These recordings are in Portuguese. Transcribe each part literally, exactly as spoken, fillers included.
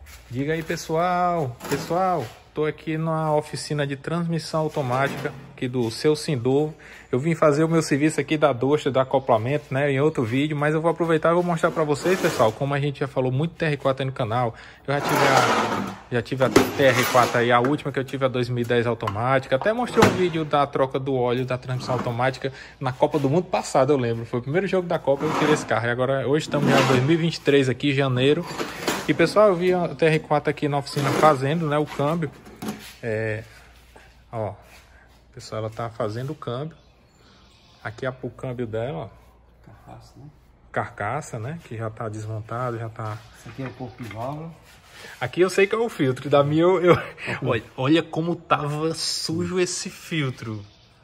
Diga aí, pessoal. Pessoal, tô aqui na oficina de transmissão automática aqui do Seu Sindovo. Eu vim fazer o meu serviço aqui da Doster, do acoplamento, né, em outro vídeo, mas eu vou aproveitar e vou mostrar para vocês, pessoal, como a gente já falou muito T R quatro aí no canal. Eu já tive a, já tive a T R quatro aí, a última que eu tive a dois mil e dez automática. Até mostrei um vídeo da troca do óleo da transmissão automática na Copa do Mundo passado, eu lembro. Foi o primeiro jogo da Copa, eu tirei esse carro. E agora, hoje estamos já em dois mil e vinte e três aqui, janeiro. E pessoal, eu vi a T R quatro aqui na oficina fazendo, né, o câmbio. É, ó, pessoal, ela tá fazendo o câmbio. Aqui é o câmbio dela, ó. Carcaça, né? Carcaça, né? Que já tá desmontado, já tá... Esse aqui é o corpo de válvula. Aqui eu sei que é o filtro, da minha eu... eu... Olha, olha como tava sujo esse filtro.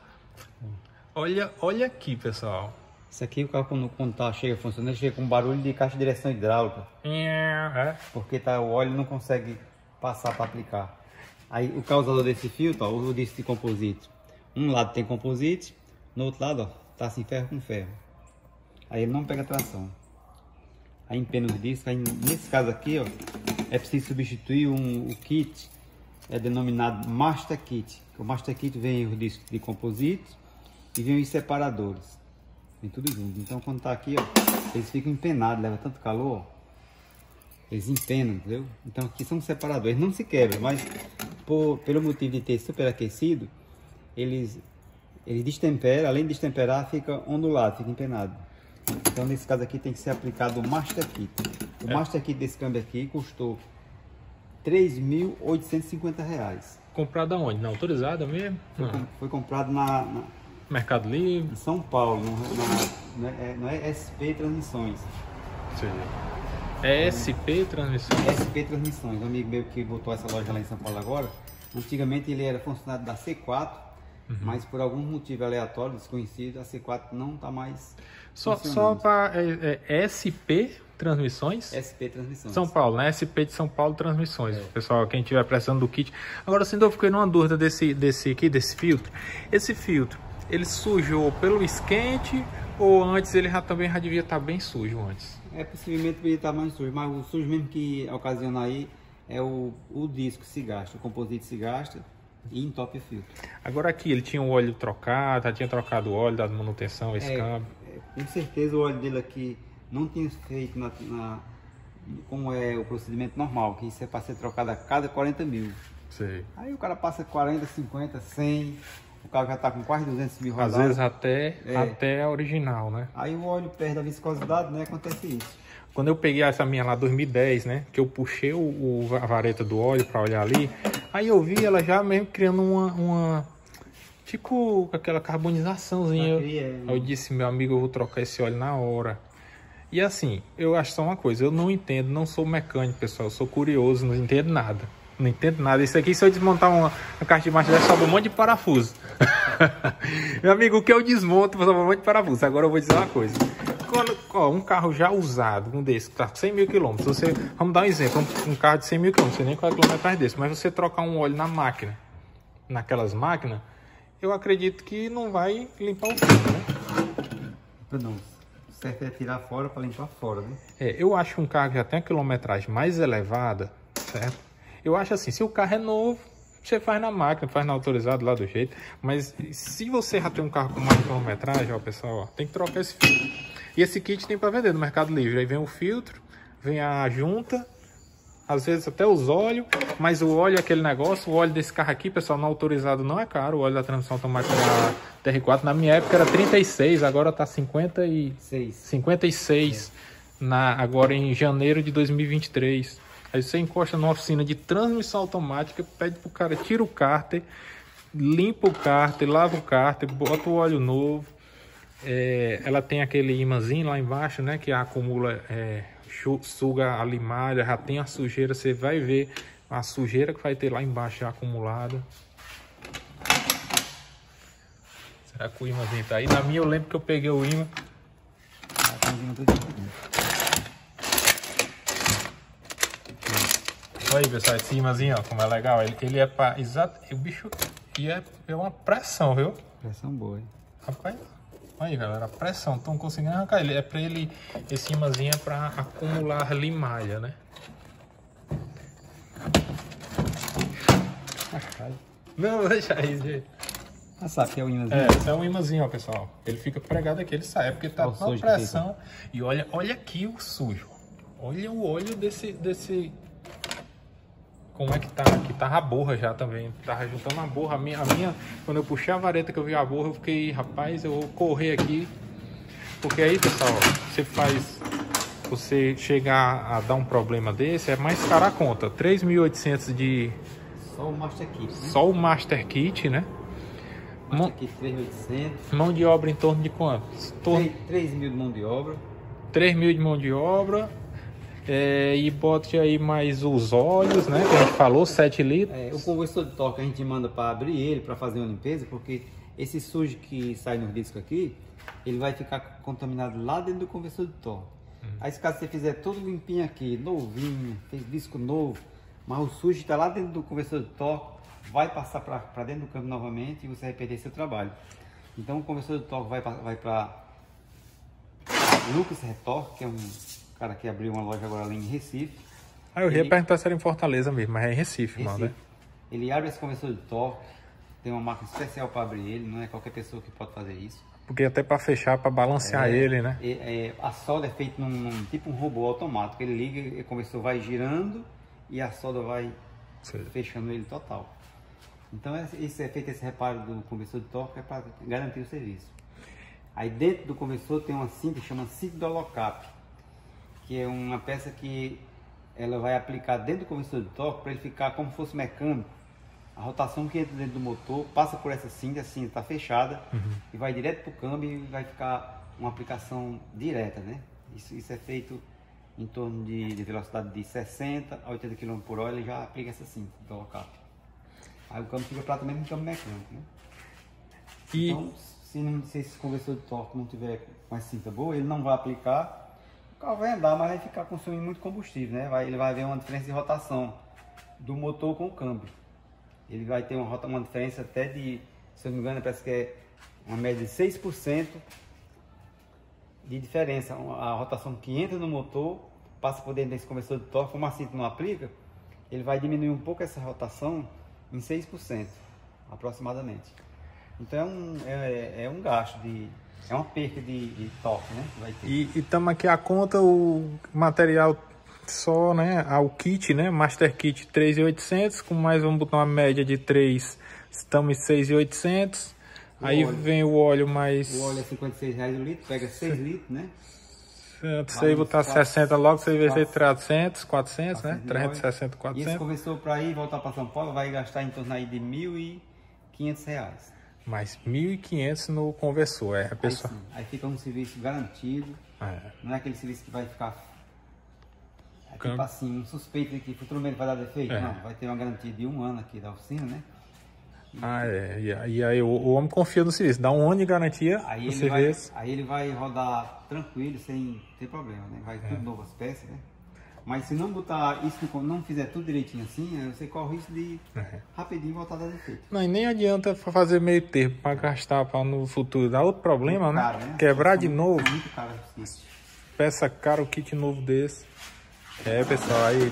Olha, olha aqui, pessoal. Esse aqui o carro quando, quando tá chega funcionando, ele chega com barulho de caixa de direção hidráulica. É. Porque tá, o óleo não consegue passar para aplicar. Aí o causador desse filtro, ó, o disco de composite. Um lado tem composite, no outro lado, ó, tá assim ferro com ferro. Aí ele não pega tração. Aí empena os discos. Aí, nesse caso aqui, ó, é preciso substituir um, o kit, é denominado Master Kit. O Master Kit vem os discos de composite e vem os separadores. Vem tudo junto. Então quando tá aqui, ó, eles ficam empenados, leva tanto calor, ó, eles empenam, entendeu? Então aqui são separadores, eles não se quebram, mas por, pelo motivo de ter superaquecido, eles, eles destemperam, além de destemperar, fica ondulado, fica empenado. Então nesse caso aqui tem que ser aplicado o Master Kit. O é. Master Kit desse câmbio aqui custou três mil oitocentos e cinquenta reais. Comprado aonde? Na autorizada mesmo? Foi, com, foi comprado na, na Mercado Livre, em São Paulo, não, não, não, é, não é S P Transmissões. Sim. É S P Transmissões? S P Transmissões, um amigo meu que botou essa loja lá em São Paulo agora. Antigamente ele era funcionário da C quatro, uhum. Mas por algum motivo aleatório, desconhecido, a C quatro não está mais Só, só para é, é S P Transmissões? S P Transmissões. São Paulo, né? S P de São Paulo Transmissões. É. Pessoal, quem tiver precisando do kit. Agora, assim, eu fiquei numa dúvida desse, desse aqui, desse filtro. Esse filtro, ele sujou pelo esquente ou antes ele já também já devia estar bem sujo antes? É, possivelmente devia estar mais sujo, mas o sujo mesmo que ocasiona aí é o, o disco que se gasta, o composite se gasta e entope o filtro. Agora aqui, ele tinha o óleo trocado, já tinha trocado o óleo da manutenção, esse é, câmbio? É, com certeza o óleo dele aqui não tinha feito na, na, como é o procedimento normal, que isso é para ser trocado a cada quarenta mil. Sei. Aí o cara passa quarenta, cinquenta, cem... O carro já está com quase duzentos mil rodadas. Às vezes até, é. até a original, né? Aí o óleo perde a viscosidade, né? Acontece isso. Quando eu peguei essa minha lá dois mil e dez, né? Que eu puxei o, o, a vareta do óleo para olhar ali. Aí eu vi ela já mesmo criando uma... uma tipo aquela carbonizaçãozinha. Aqui, é, eu, eu disse, meu amigo, eu vou trocar esse óleo na hora. E assim, eu acho só uma coisa. Eu não entendo, não sou mecânico, pessoal. Eu sou curioso, não entendo nada. Não entendo nada. Isso aqui, se eu desmontar uma, uma caixa de marcha, vai sobrar um monte de parafuso. Meu amigo, o que eu desmonto, vai sobrar um monte de parafuso. Agora eu vou dizer uma coisa. Quando, ó, um carro já usado, um desse, que tá cem mil quilômetros, você, vamos dar um exemplo, um, um carro de cem mil quilômetros, não sei nem qual é a quilometragem desse, mas você trocar um óleo na máquina, naquelas máquinas, eu acredito que não vai limpar o filtro, né? Não, o certo é tirar fora para limpar fora, né? É, eu acho que um carro que já tem a quilometragem mais elevada, certo? Eu acho assim, se o carro é novo, você faz na máquina, faz na autorizado lá do jeito. Mas se você já tem um carro com mais quilometragem, ó, pessoal, ó, tem que trocar esse filtro. E esse kit tem para vender no Mercado Livre. Aí vem o filtro, vem a junta, às vezes até os óleos. Mas o óleo é aquele negócio, o óleo desse carro aqui, pessoal, não autorizado não é caro. O óleo da transmissão automática da T R quatro, na minha época era trinta e seis, agora tá cinquenta e seis. cinquenta e seis, é. na, agora em janeiro de dois mil e vinte e três. Aí você encosta numa oficina de transmissão automática, pede pro cara, tira o cárter, limpa o cárter, lava o cárter, bota o óleo novo. É, ela tem aquele imãzinho lá embaixo, né, que acumula, é, suga a limalha, já tem a sujeira, você vai ver a sujeira que vai ter lá embaixo já acumulada. Será que o imãzinho tá aí? Na minha eu lembro que eu peguei o imã. Olha aí, pessoal, esse imãzinho, ó, como é legal. Ele, ele é para exato. O bicho e é, é uma pressão, viu? Pressão boa, hein? Rapaz, olha aí, galera, a pressão. Estão conseguindo arrancar ele. É para ele. Esse imãzinho é para acumular limalha, né? Não, deixa aí, gente. Ah, sabe que é o imãzinho? É, esse é um imãzinho, ó, pessoal. Ele fica pregado aqui, ele sai, porque tá com pressão. E olha, olha aqui o sujo. Olha o óleo desse, desse... Como é que tá? Aqui tava a borra já também. Tava juntando a borra. A minha, a minha, quando eu puxei a vareta que eu vi a borra, eu fiquei, rapaz, eu vou correr aqui. Porque aí, pessoal, você faz... Você chegar a dar um problema desse, é mais caro a conta. três mil e oitocentos de... Só o Master Kit, né? Só o Master Kit, né? Master Kit três mil e oitocentos. Mão de obra em torno de quanto? Torno... três mil de mão de obra. três mil de mão de obra. É, e bote aí mais os óleos, né? Que a gente falou, sete litros. É, o conversor de torque a gente manda para abrir ele, para fazer uma limpeza, porque esse sujo que sai nos discos aqui, ele vai ficar contaminado lá dentro do conversor de torque. Hum. Aí se caso você fizer tudo limpinho aqui, novinho, fez disco novo, mas o sujo está lá dentro do conversor de torque, vai passar para dentro do câmbio novamente e você vai perder seu trabalho. Então o conversor de torque vai, vai para Lucas Retorque, que é um cara que abriu uma loja agora ali em Recife. Ah, eu ia perguntar se era em Fortaleza mesmo, mas é em Recife, Recife. Mano, né? Ele abre esse conversor de torque, tem uma máquina especial para abrir ele, não é qualquer pessoa que pode fazer isso. Porque até para fechar, para balancear é, ele, né? É, é, a solda é feita num, num tipo um robô automático. Ele liga, o conversor vai girando e a solda vai Sim. fechando ele total. Então esse é feito esse reparo do conversor de torque é para garantir o serviço. Aí dentro do conversor tem uma cinta que chama cinta do holocap, que é uma peça que ela vai aplicar dentro do conversor de torque para ele ficar como se fosse mecânico. A rotação que entra dentro do motor passa por essa cinta, a cinta está fechada uhum. e vai direto para o câmbio e vai ficar uma aplicação direta, né? Isso, isso é feito em torno de, de velocidade de sessenta a oitenta quilômetros por hora, ele já aplica essa cinta do holocap. Aí o câmbio fica praticamente um câmbio mecânico, né? E... Então, se, não, se esse conversor de torque não tiver com essa cinta boa, ele não vai aplicar, o carro vai andar, mas vai ficar consumindo muito combustível, né? Vai, ele vai ver uma diferença de rotação do motor com o câmbio. Ele vai ter uma, uma diferença até de, se eu não me engano, parece que é uma média de seis por cento de diferença. A rotação que entra no motor, passa por dentro desse conversor de torque, como a cinta não aplica, ele vai diminuir um pouco essa rotação em seis por cento, aproximadamente. Então é um, é, é um gasto, de, é uma perca de, de torque, né? Que vai ter. E estamos aqui a conta, o material só, né, ao kit, né, Master Kit três mil e oitocentos, com mais vamos botar uma média de três, estamos em seis mil e oitocentos. Aí óleo. Vem o óleo mais... O óleo é cinquenta e seis reais o litro, pega seis litros, né? Se aí botar sessenta logo, você vai ser trezentos, quatrocentos, né? trezentos e sessenta, quatrocentos. E esse conversor para ir voltar para São Paulo vai gastar em torno aí de mil e quinhentos reais. Mais mil e quinhentos no conversor, é, a pessoa... Aí, sim, aí fica um serviço garantido, é. Não é aquele serviço que vai ficar... É tipo assim, um suspeito de que futuramente vai dar defeito, é. Não, vai ter uma garantia de um ano aqui da oficina, né? E, ah, é, e, e aí o, o homem confia no serviço, dá um ano de garantia aí no ele serviço. Vai, aí ele vai rodar tranquilo, sem ter problema, né? Vai é. Tudo novo as peças, né? Mas se não botar isso, não fizer tudo direitinho assim, você corre o risco de é. Rapidinho voltar a dar defeito. Não, e nem adianta fazer meio termo para gastar para no futuro dar outro problema, né? Caro, né? Quebrar de novo. É muito caro isso. Peça cara o kit novo desse. É, pessoal, aí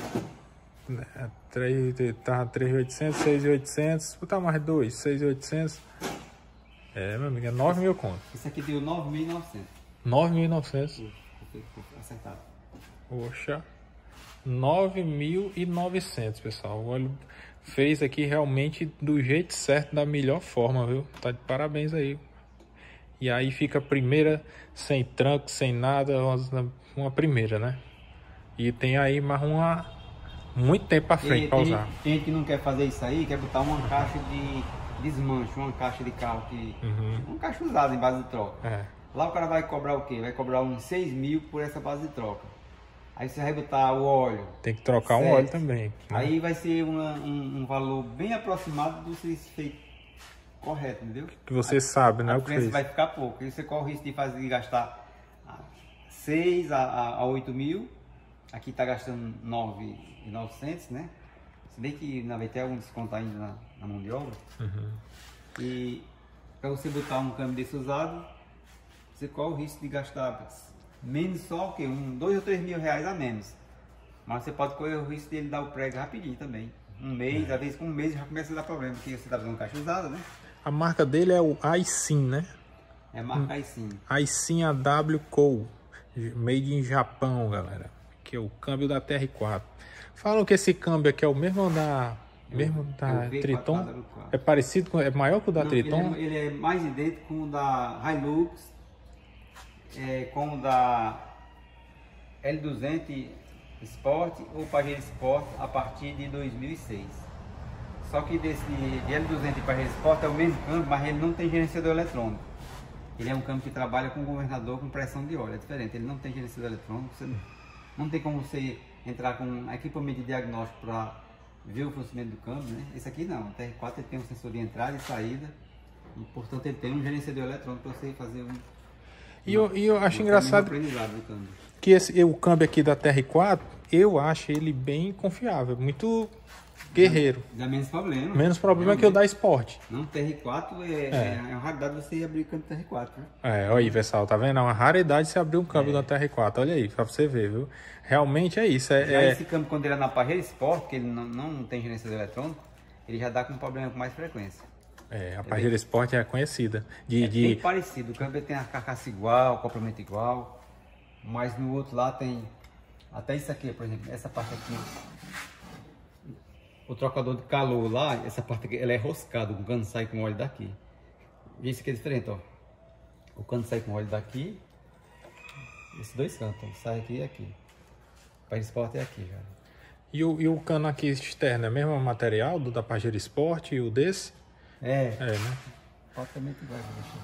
tá três mil e oitocentos, seis mil e oitocentos, botar mais dois, seis mil e oitocentos. É, meu amigo, é nove mil conto. Isso aqui deu nove mil e novecentos. nove mil e novecentos. Acertado. Poxa, nove mil e novecentos, pessoal. O óleo fez aqui realmente do jeito certo, da melhor forma, viu? Tá de parabéns aí. E aí fica a primeira sem tranco, sem nada, uma primeira, né? E tem aí mais uma, muito tempo para frente para usar. Tem gente que não quer fazer isso aí, quer botar uma caixa de desmanche, uma caixa de carro, que, uhum. Uma caixa usada em base de troca. É. Lá o cara vai cobrar o quê? Vai cobrar uns seis mil por essa base de troca. Aí você vai botar o óleo. Tem que trocar sete. Um óleo também. Né? Aí vai ser uma, um, um valor bem aproximado do serviço feito correto, entendeu? Que você aí, sabe, né? O preço vai ficar pouco. Aí você corre o risco de, fazer, de gastar seis a oito mil. Aqui está gastando nove mil e novecentos, né? Se bem que na vai ter algum desconto ainda na, na mão de obra. Uhum. E para você botar um câmbio desse usado, você corre o risco de gastar menos só o quê? Um, dois ou três mil reais a menos. Mas você pode correr o risco de ele dar o prego rapidinho também. Um mês, às vezes com um mês já começa a dar problema, porque você tá usando caixa usada, né? A marca dele é o Aisin, né? É a marca Aisin. Aisin A W Co. Made in Japão, galera. Que é o câmbio da T R quatro. Falam que esse câmbio aqui é o mesmo da, mesmo da Triton. É parecido com, é maior que o da Não, Triton? Ele é, ele é mais idêntico com o da Hilux, é, com o da L duzentos Sport ou Pajero Sport a partir de dois mil e seis. Só que desse de L duzentos e Pajero Sport é o mesmo câmbio, mas ele não tem gerenciador eletrônico. Ele é um câmbio que trabalha com governador com pressão de óleo, é diferente. Ele não tem gerenciador eletrônico, você não, não tem como você entrar com equipamento de diagnóstico para ver o funcionamento do câmbio, né? Esse aqui não, o T R quatro ele tem um sensor de entrada e saída, e portanto ele tem um gerenciador eletrônico para você fazer um... E eu, e eu acho engraçado que esse, o câmbio aqui da T R quatro, eu acho ele bem confiável, muito guerreiro. Dá menos problema. Menos problema realmente. Que o da Sport. Não, T R quatro é, é. é, é uma raridade você abrir o câmbio T R quatro. Né? É, olha aí, pessoal, tá vendo? É uma raridade você abrir um câmbio é. da T R quatro, olha aí, pra você ver, viu? Realmente é isso. É, já é... esse câmbio, quando ele é na Pajero Sport, que ele não, não tem gerenciador eletrônico, ele já dá com problema com mais frequência. É, a Pajero Sport é conhecida. De, é de... bem parecido, o câmbio tem a carcaça igual, o complemento igual, mas no outro lá tem até isso aqui, por exemplo, essa parte aqui. O trocador de calor lá, essa parte aqui, ela é roscada, o cano sai com óleo daqui. E isso aqui é diferente, ó. O cano sai com óleo daqui, esses dois cantos, ó, sai aqui e aqui. O Pajero Sport é aqui, já. E o, e o cano aqui externo é o mesmo material do da Pajero Sport e o desse? É. É, né? Praticamente igual.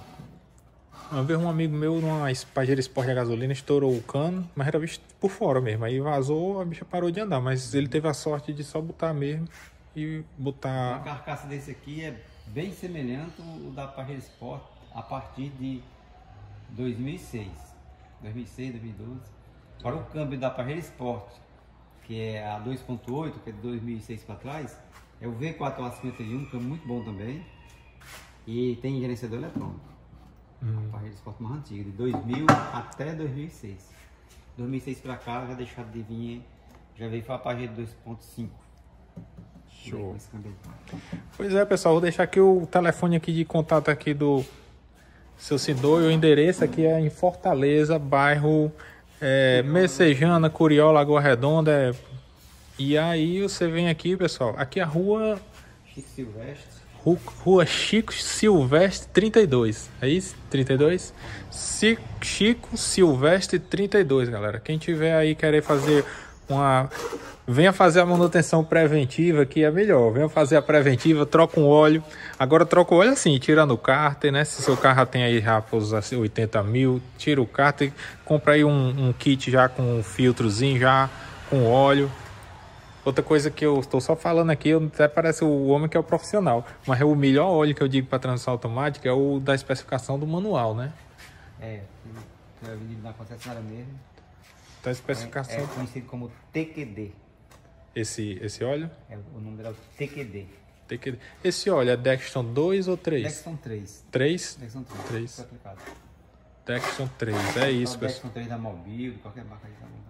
Uma vez um amigo meu numa Pajero Sport a gasolina estourou o cano, mas era visto por fora mesmo. Aí vazou, a bicha parou de andar, mas ele teve a sorte de só botar mesmo e botar... A carcaça desse aqui é bem semelhante ao da Pajero Sport a partir de dois mil e seis. dois mil e seis, dois mil e doze. Para o câmbio da Pajero Sport, que é a dois ponto oito, que é de dois mil e seis para trás, é o V quatro A cinquenta e um, que é muito bom também. E tem gerenciador eletrônico. Hum. A Pajero Sport mais antiga, de dois mil até dois mil e seis. dois mil e seis para cá já deixou de vir, já veio para a Pajero dois ponto cinco. Show. Pois é, pessoal, vou deixar aqui o telefone aqui de contato aqui do seu Sidor, e o endereço aqui é em Fortaleza, bairro é, Messejana, Curió, Lagoa Redonda. É... E aí você vem aqui, pessoal, aqui é a rua Chico Silvestre. Rua Chico Silvestre trinta e dois, é isso? trinta e dois? Chico Silvestre trinta e dois, galera. Quem tiver aí querer fazer uma... Venha fazer a manutenção preventiva, que é melhor. Venha fazer a preventiva, troca um óleo. Agora troca o óleo assim, tirando o cárter, né? Se seu carro tem aí já para os oitenta mil, tira o cárter, compra aí um, um kit já com um filtrozinho, já com óleo. Outra coisa que eu estou só falando aqui, até parece o homem que é o profissional, mas o melhor óleo que eu digo para transmissão automática é o da especificação do manual, né? É, que é vendido na concessionária mesmo. Da especificação. É, é conhecido como T Q D. Esse, esse óleo? É, o número é o T Q D. T Q D. Esse óleo é Dexton dois ou três? Dexton três. três? Dexton três. três. Aplicado. Dexton três, é isso, pessoal. Dexton três da Mobil, de qualquer marca aí também.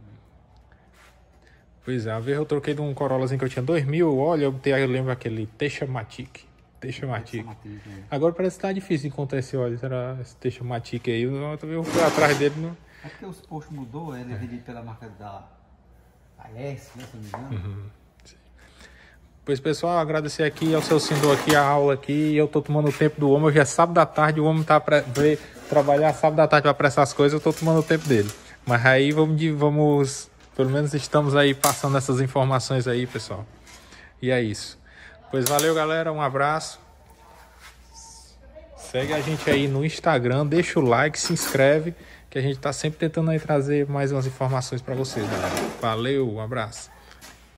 Pois é, uma vez eu troquei de um Corollazinho que eu tinha dois mil, olha, eu, eu lembro aquele Texamatic. Texamatic. Agora parece que tá difícil de encontrar esse óleo, será esse Texamatic aí, eu, eu fui atrás dele. Não... É porque os postos mudou, ele é vendido pela marca da A S, né, se não me engano. Uhum. Pois pessoal, agradecer aqui ao seu Sidor aqui, a aula aqui, eu tô tomando o tempo do homem, hoje é sábado da tarde, o homem tá pra ver, trabalhar sábado da tarde para apressar as coisas, eu tô tomando o tempo dele. Mas aí vamos, vamos... Pelo menos estamos aí passando essas informações aí, pessoal. E é isso. Pois valeu, galera. Um abraço. Segue a gente aí no Instagram. Deixa o like, se inscreve. Que a gente tá sempre tentando aí trazer mais umas informações para vocês, galera. Valeu, um abraço.